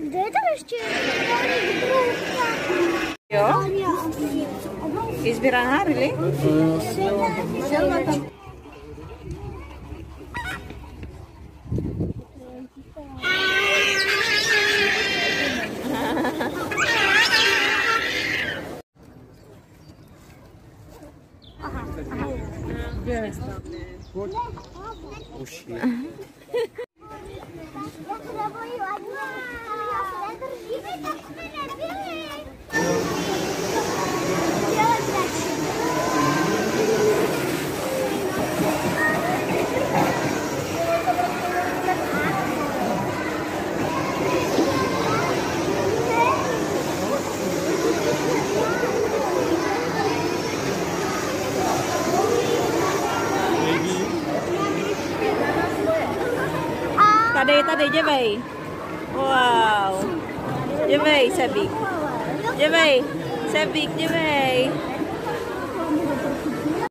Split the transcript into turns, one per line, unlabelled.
Kde je tam ještě?
Jo? Izbiraná, really? Silva tam.
Už je.
Tady, dívej. Wow. Dívej, Sebík. Dívej, Sebík, dívej.